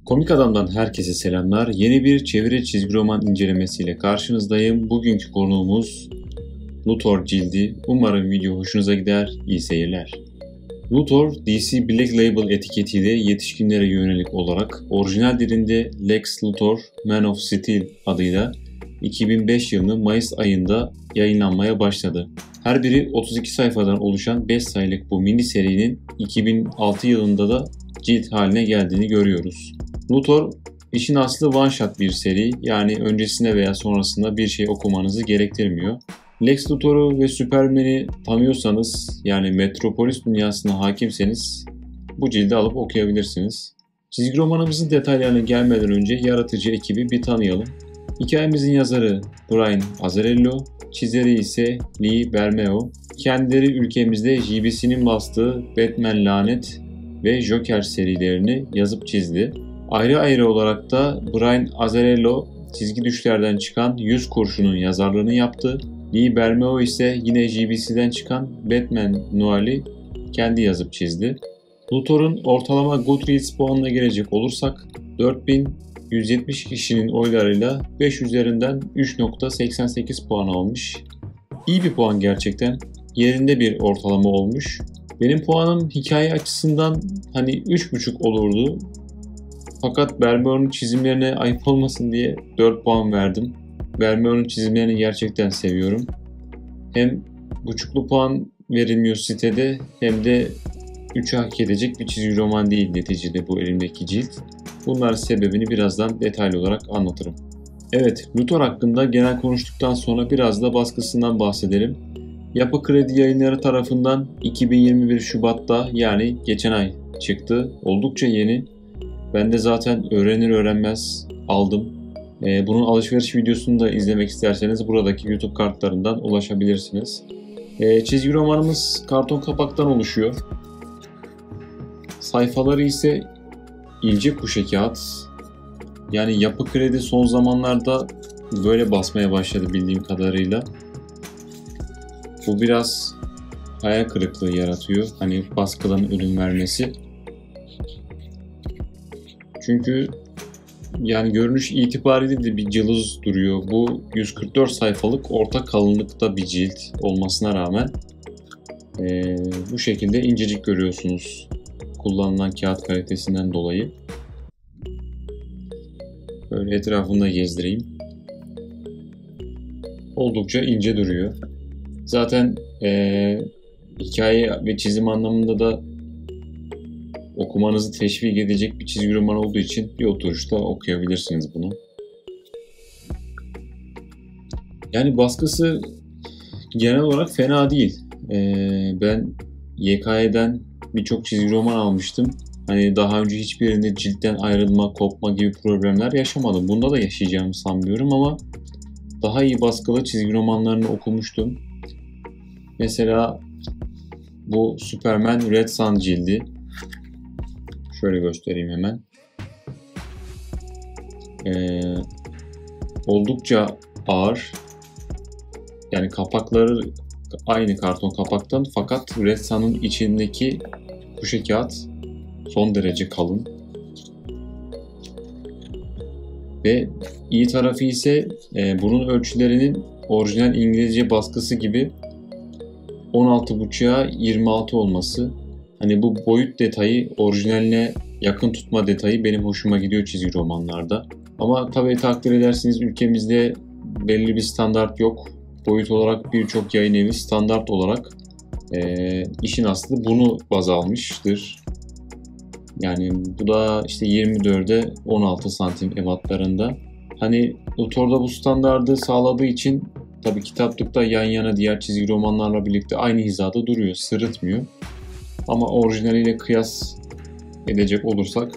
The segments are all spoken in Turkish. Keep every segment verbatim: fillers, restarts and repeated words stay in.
Komik Adam'dan herkese selamlar. Yeni bir çeviri çizgi roman incelemesiyle karşınızdayım. Bugünkü konuğumuz Luthor cildi. Umarım video hoşunuza gider. İyi seyirler. Luthor, D C Black Label etiketiyle yetişkinlere yönelik olarak orijinal dilinde Lex Luthor Man of Steel adıyla iki bin beş yılının Mayıs ayında yayınlanmaya başladı. Her biri otuz iki sayfadan oluşan beş sayılık bu mini serinin iki bin altı yılında da cilt haline geldiğini görüyoruz. Luthor, işin aslı one shot bir seri, yani öncesinde veya sonrasında bir şey okumanızı gerektirmiyor. Lex Luthor'u ve Superman'i tanıyorsanız, yani Metropolis dünyasına hakimseniz bu cildi alıp okuyabilirsiniz. Çizgi romanımızın detaylarına gelmeden önce yaratıcı ekibi bir tanıyalım. Hikayemizin yazarı Brian Azzarello, çizeri ise Lee Bermejo. Kendileri ülkemizde J B C'nin bastığı Batman Lanet ve Joker serilerini yazıp çizdi. Ayrı ayrı olarak da Brian Azzarello çizgi düşlerden çıkan yüz Kurşun'un yazarlığını yaptı. Lee Bermejo ise yine J B C'den çıkan Batman Noir'i kendi yazıp çizdi. Luthor'un ortalama Goodreads puanına gelecek olursak dört bin yüz yetmiş kişinin oylarıyla beş üzerinden üç nokta seksen sekiz puan almış. İyi bir puan gerçekten. Yerinde bir ortalama olmuş. Benim puanım hikaye açısından hani üç buçuk olurdu. Fakat Bermejo'nun çizimlerine ayıp olmasın diye dört puan verdim. Bermejo'nun çizimlerini gerçekten seviyorum. Hem buçuklu puan verilmiyor sitede, hem de üçe hak edecek bir çizgi roman değil neticede bu elimdeki cilt. Bunların sebebini birazdan detaylı olarak anlatırım. Evet, Luthor hakkında genel konuştuktan sonra biraz da baskısından bahsedelim. Yapı Kredi Yayınları tarafından iki bin yirmi bir Şubat'ta, yani geçen ay çıktı. Oldukça yeni. Ben de zaten öğrenir öğrenmez aldım. Ee, bunun alışveriş videosunu da izlemek isterseniz buradaki YouTube kartlarından ulaşabilirsiniz. Ee, çizgi romanımız karton kapaktan oluşuyor. Sayfaları ise ince kuşe kağıt. Yani Yapı Kredi son zamanlarda böyle basmaya başladı bildiğim kadarıyla. Bu biraz hayal kırıklığı yaratıyor. Hani baskıdan ürün vermesi. Çünkü yani görünüş itibariyle de bir cılız duruyor. Bu yüz kırk dört sayfalık orta kalınlıkta bir cilt olmasına rağmen ee, bu şekilde incecik görüyorsunuz. Kullanılan kağıt kalitesinden dolayı. Böyle etrafında gezdireyim. Oldukça ince duruyor. Zaten ee, hikaye ve çizim anlamında da okumanızı teşvik edecek bir çizgi roman olduğu için bir oturuşta okuyabilirsiniz bunu. Yani baskısı genel olarak fena değil. Ee, ben Y K Y'den birçok çizgi roman almıştım. Hani daha önce hiçbirinde ciltten ayrılma, kopma gibi problemler yaşamadım. Bunda da yaşayacağımı sanmıyorum ama daha iyi baskılı çizgi romanlarını okumuştum. Mesela bu Superman Red Son cildi. Şöyle göstereyim hemen. Ee, oldukça ağır. Yani kapakları aynı karton kapaktan, fakat Red Son'un içindeki kuşe kağıt son derece kalın. Ve iyi tarafı ise e, bunun ölçülerinin orijinal İngilizce baskısı gibi on altı buçuğa yirmi altı olması. Hani bu boyut detayı, orijinaline yakın tutma detayı benim hoşuma gidiyor çizgi romanlarda. Ama tabii takdir edersiniz, ülkemizde belli bir standart yok. Boyut olarak birçok yayın evi standart olarak e, işin aslı bunu baz almıştır. Yani bu da işte yirmi dörde on altı santim ebatlarında. Hani Luthor'da bu standardı sağladığı için tabii kitaplıkta yan yana diğer çizgi romanlarla birlikte aynı hizada duruyor, sırıtmıyor. Ama orijinaliyle kıyas edecek olursak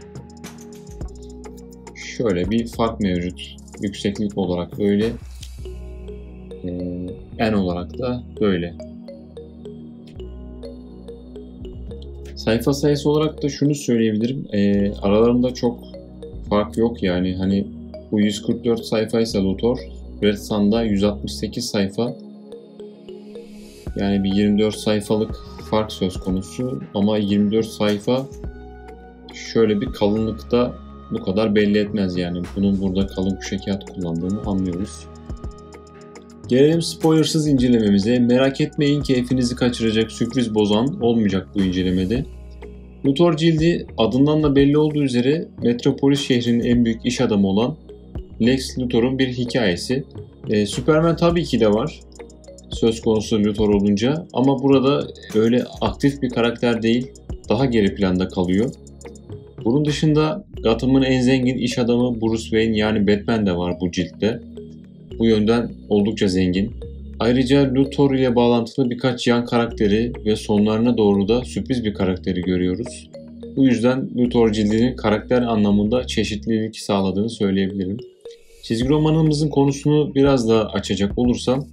şöyle bir fark mevcut. Yükseklik olarak böyle, ee, en olarak da böyle. Sayfa sayısı olarak da şunu söyleyebilirim. Ee, aralarında çok fark yok yani. Hani bu yüz kırk dört sayfaysa Luthor, Red Son'da yüz altmış sekiz sayfa. Yani bir yirmi dört sayfalık fark söz konusu, ama yirmi dört sayfa şöyle bir kalınlıkta bu kadar belli etmez yani. Bunun burada kalın kuşe kağıt kullandığını anlıyoruz. Gelelim spoilersız incelememize. Merak etmeyin, keyfinizi kaçıracak, sürpriz bozan olmayacak bu incelemede. Luthor cildi adından da belli olduğu üzere Metropolis şehrinin en büyük iş adamı olan Lex Luthor'un bir hikayesi. Ee, Superman tabii ki de var söz konusu Luthor olunca, ama burada öyle aktif bir karakter değil, daha geri planda kalıyor. Bunun dışında Gotham'ın en zengin iş adamı Bruce Wayne yani Batman de var bu ciltte. Bu yönden oldukça zengin. Ayrıca Luthor ile bağlantılı birkaç yan karakteri ve sonlarına doğru da sürpriz bir karakteri görüyoruz. Bu yüzden Luthor cildinin karakter anlamında çeşitlilik sağladığını söyleyebilirim. Çizgi romanımızın konusunu biraz daha açacak olursam,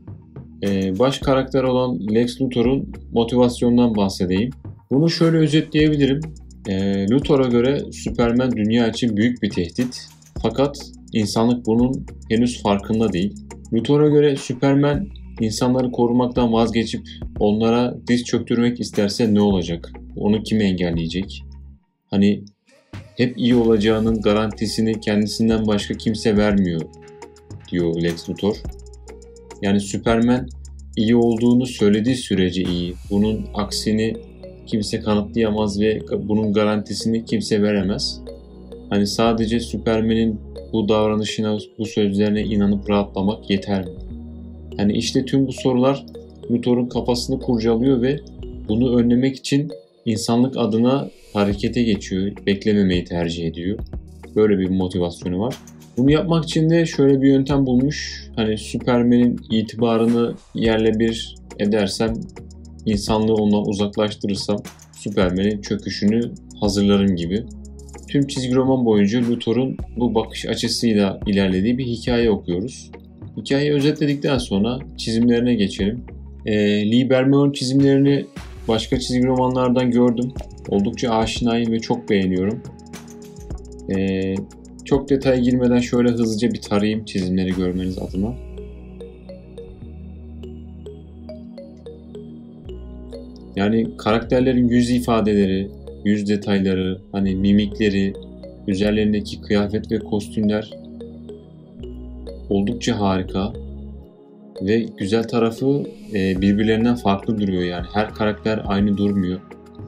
baş karakter olan Lex Luthor'un motivasyonundan bahsedeyim. Bunu şöyle özetleyebilirim. Luthor'a göre Superman dünya için büyük bir tehdit. Fakat insanlık bunun henüz farkında değil. Luthor'a göre Superman insanları korumaktan vazgeçip onlara diz çöktürmek isterse ne olacak? Onu kim engelleyecek? Hani hep iyi olacağının garantisini kendisinden başka kimse vermiyor diyor Lex Luthor. Yani Superman iyi olduğunu söylediği sürece iyi. Bunun aksini kimse kanıtlayamaz ve bunun garantisini kimse veremez. Hani sadece Superman'in bu davranışına, bu sözlerine inanıp rahatlamak yeter mi? Hani işte tüm bu sorular Luthor'un kafasını kurcalıyor ve bunu önlemek için insanlık adına harekete geçiyor. Beklememeyi tercih ediyor. Böyle bir motivasyonu var. Bunu yapmak için de şöyle bir yöntem bulmuş. Hani Superman'in itibarını yerle bir edersem, insanlığı ondan uzaklaştırırsam Superman'in çöküşünü hazırlarım gibi. Tüm çizgi roman boyunca Luthor'un bu bakış açısıyla ilerlediği bir hikaye okuyoruz. Hikayeyi özetledikten sonra çizimlerine geçelim. E, Lee Bermeux'un çizimlerini başka çizgi romanlardan gördüm. Oldukça aşinayım ve çok beğeniyorum. E, çok detaya girmeden şöyle hızlıca bir tarayayım çizimleri görmeniz adına. Yani karakterlerin yüz ifadeleri, yüz detayları, hani mimikleri, üzerlerindeki kıyafet ve kostümler oldukça harika. Ve güzel tarafı birbirlerinden farklı duruyor yani. Her karakter aynı durmuyor.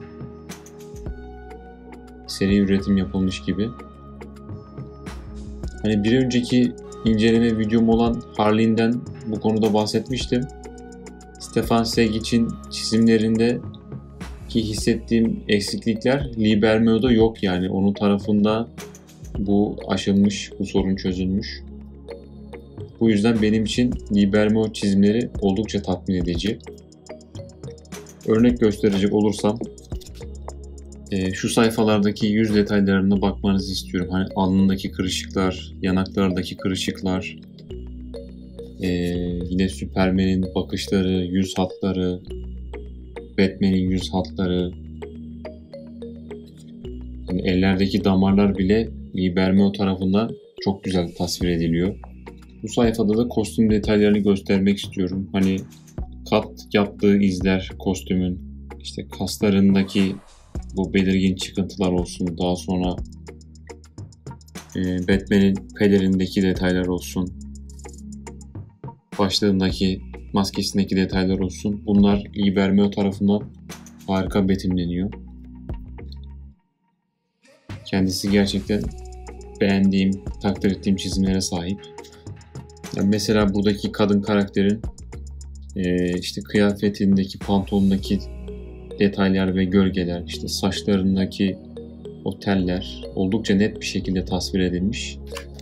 Seri üretim yapılmış gibi. Hani bir önceki inceleme videom olan Harley'den bu konuda bahsetmiştim. Stefan Segic'in çizimlerinde ki hissettiğim eksiklikler Lee Bermeux'da yok yani. Onun tarafında bu aşılmış, bu sorun çözülmüş. Bu yüzden benim için Lee Bermeaux çizimleri oldukça tatmin edici. Örnek gösterecek olursam e, şu sayfalardaki yüz detaylarına bakmanızı istiyorum. Hani alnındaki kırışıklar, yanaklardaki kırışıklar, e, yine Superman'in bakışları, yüz hatları, Batman'in yüz hatları, yani ellerdeki damarlar bile Lee Bermeaux tarafından çok güzel tasvir ediliyor. Bu sayfada da kostüm detaylarını göstermek istiyorum. Hani kat yaptığı izler kostümün, işte kaslarındaki bu belirgin çıkıntılar olsun, daha sonra e, Batman'in pelerindeki detaylar olsun, başlığındaki, maskesindeki detaylar olsun. Bunlar Lee Bermeaux tarafından harika betimleniyor. Kendisi gerçekten beğendiğim, takdir ettiğim çizimlere sahip. Yani mesela buradaki kadın karakterin e, işte kıyafetindeki, pantolonundaki detaylar ve gölgeler, işte saçlarındaki o teller oldukça net bir şekilde tasvir edilmiş.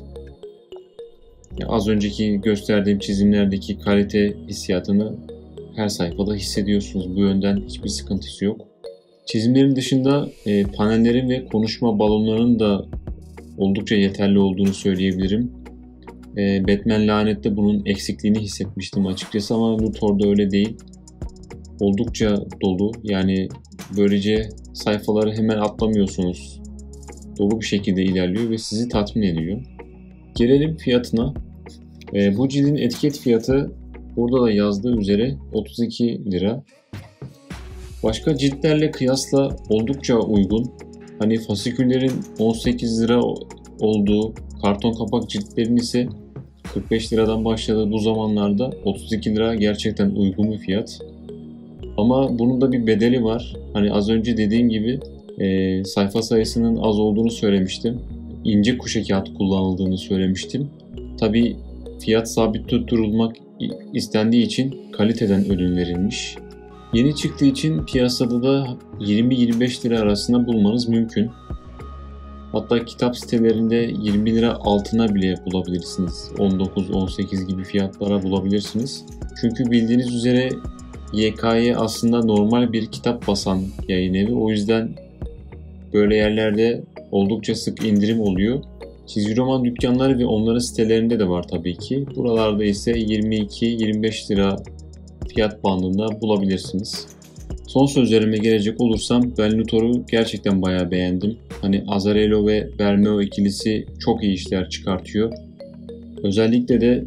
Yani az önceki gösterdiğim çizimlerdeki kalite hissiyatını her sayfada hissediyorsunuz. Bu yönden hiçbir sıkıntısı yok. Çizimlerin dışında e, panellerin ve konuşma balonlarının da oldukça yeterli olduğunu söyleyebilirim. E, Batman Lanet'te bunun eksikliğini hissetmiştim açıkçası ama Luthor'da öyle değil. Oldukça dolu. Yani böylece sayfaları hemen atlamıyorsunuz. Dolu bir şekilde ilerliyor ve sizi tatmin ediyor. Gelelim fiyatına. E, bu cildin etiket fiyatı burada da yazdığı üzere otuz iki lira. Başka ciltlerle kıyasla oldukça uygun. Hani fasiküllerin on sekiz lira olduğu, karton kapak ciltlerin ise kırk beş liradan başladığı bu zamanlarda otuz iki lira gerçekten uygun bir fiyat. Ama bunun da bir bedeli var. Hani az önce dediğim gibi e, sayfa sayısının az olduğunu söylemiştim. İnce kuşe kağıt kullanıldığını söylemiştim. Tabii fiyat sabit tutturulmak istendiği için kaliteden ödün verilmiş. Yeni çıktığı için piyasada da yirmi yirmi beş lira arasında bulmanız mümkün. Hatta kitap sitelerinde yirmi lira altına bile bulabilirsiniz. on dokuz on sekiz gibi fiyatlara bulabilirsiniz. Çünkü bildiğiniz üzere Y K Y aslında normal bir kitap basan yayın evi. O yüzden böyle yerlerde oldukça sık indirim oluyor. Çizgi roman dükkanları ve onların sitelerinde de var tabii ki. Buralarda ise yirmi iki yirmi beş lira fiyat bandında bulabilirsiniz. Son sözlerime gelecek olursam ben Luthor'u gerçekten bayağı beğendim. Hani Azzarello ve Bermeo ikilisi çok iyi işler çıkartıyor. Özellikle de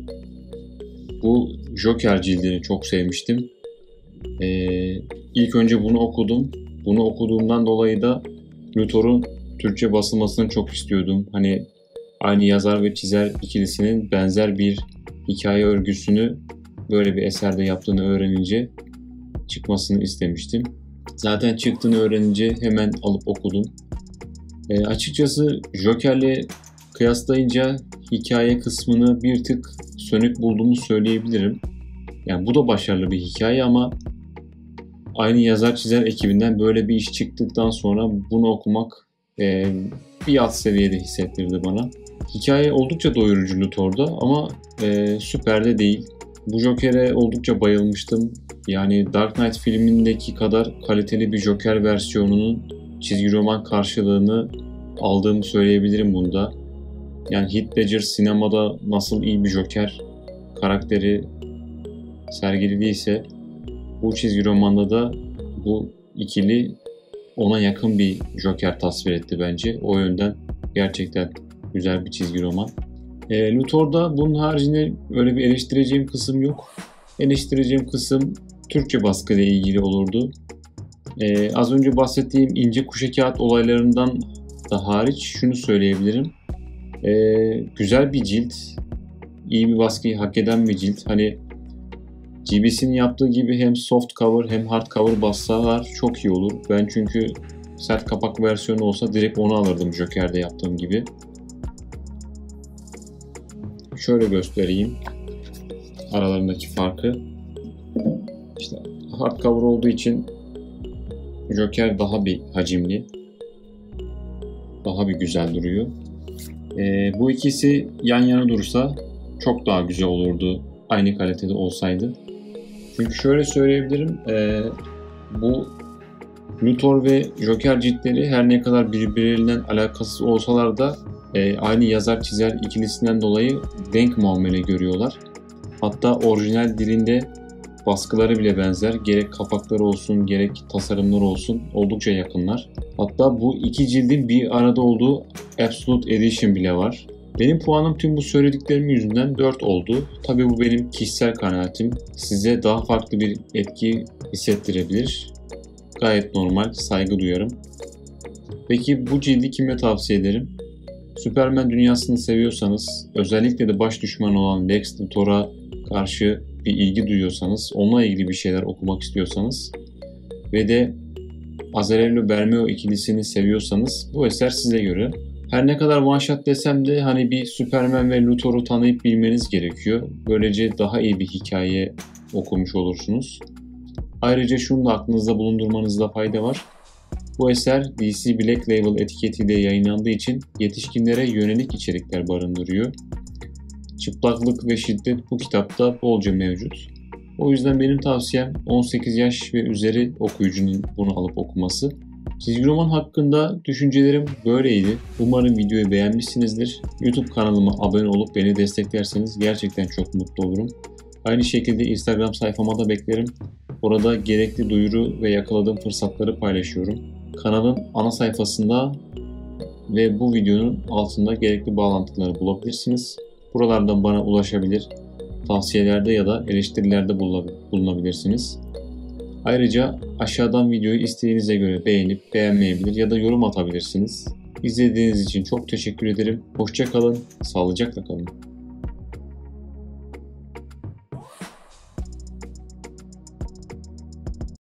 bu Joker cildini çok sevmiştim. Ee, ilk önce bunu okudum. Bunu okuduğumdan dolayı da Luthor'un Türkçe basılmasını çok istiyordum. Hani aynı yazar ve çizer ikilisinin benzer bir hikaye örgüsünü böyle bir eserde yaptığını öğrenince çıkmasını istemiştim. Zaten çıktığını öğrenince hemen alıp okudum. E, açıkçası Joker'le kıyaslayınca hikaye kısmını bir tık sönük bulduğumu söyleyebilirim. Yani bu da başarılı bir hikaye ama aynı yazar çizer ekibinden böyle bir iş çıktıktan sonra bunu okumak e, bir alt seviyede hissettirdi bana. Hikaye oldukça doyurucu Luthor'da ama e, süper de değil. Bu Joker'e oldukça bayılmıştım. Yani Dark Knight filmindeki kadar kaliteli bir Joker versiyonunun çizgi roman karşılığını aldığımı söyleyebilirim bunda. Yani Heath Ledger sinemada nasıl iyi bir Joker karakteri sergilediyse bu çizgi romanda da bu ikili ona yakın bir Joker tasvir etti bence. O yönden gerçekten güzel bir çizgi roman. E, Luthor'da bunun haricinde öyle bir eleştireceğim kısım yok. Eleştireceğim kısım Türkçe baskıyla ilgili olurdu. E, az önce bahsettiğim ince kuşe kağıt olaylarından da hariç şunu söyleyebilirim. E, güzel bir cilt, iyi bir baskıyı hak eden bir cilt. Hani G B C'nin yaptığı gibi hem soft cover hem hard cover bassalar çok iyi olur. Ben çünkü sert kapak versiyonu olsa direkt onu alırdım Joker'de yaptığım gibi. Şöyle göstereyim aralarındaki farkı. İşte hardcover olduğu için Joker daha bir hacimli, daha bir güzel duruyor. Ee, bu ikisi yan yana dursa çok daha güzel olurdu aynı kalitede olsaydı. Çünkü şöyle söyleyebilirim, e, bu Luthor ve Joker ciltleri her ne kadar birbirlerinden alakasız olsalar da e, aynı yazar çizer ikilisinden dolayı denk muamele görüyorlar. Hatta orijinal dilinde baskıları bile benzer. Gerek kapakları olsun gerek tasarımları olsun oldukça yakınlar. Hatta bu iki cildin bir arada olduğu Absolute Edition bile var. Benim puanım tüm bu söylediklerimin yüzünden dört oldu. Tabii bu benim kişisel kanaatim. Size daha farklı bir etki hissettirebilir. Gayet normal, saygı duyarım. Peki bu cildi kime tavsiye ederim? Superman dünyasını seviyorsanız, özellikle de baş düşman olan Lex Luthor'a karşı bir ilgi duyuyorsanız, onunla ilgili bir şeyler okumak istiyorsanız ve de Azzarello Bermeo ikilisini seviyorsanız bu eser size göre. Her ne kadar one shot desem de hani bir Superman ve Luthor'u tanıyıp bilmeniz gerekiyor. Böylece daha iyi bir hikaye okumuş olursunuz. Ayrıca şunu da aklınızda bulundurmanızda fayda var. Bu eser D C Black Label etiketiyle yayınlandığı için yetişkinlere yönelik içerikler barındırıyor. Çıplaklık ve şiddet bu kitapta bolca mevcut. O yüzden benim tavsiyem on sekiz yaş ve üzeri okuyucunun bunu alıp okuması. Çizgi roman hakkında düşüncelerim böyleydi. Umarım videoyu beğenmişsinizdir. YouTube kanalıma abone olup beni desteklerseniz gerçekten çok mutlu olurum. Aynı şekilde Instagram sayfama da beklerim. Orada gerekli duyuru ve yakaladığım fırsatları paylaşıyorum. Kanalın ana sayfasında ve bu videonun altında gerekli bağlantıları bulabilirsiniz. Buralardan bana ulaşabilir, tavsiyelerde ya da eleştirilerde bulunabilirsiniz. Ayrıca aşağıdan videoyu isteğinize göre beğenip beğenmeyebilir ya da yorum atabilirsiniz. İzlediğiniz için çok teşekkür ederim. Hoşça kalın, sağlıcakla kalın.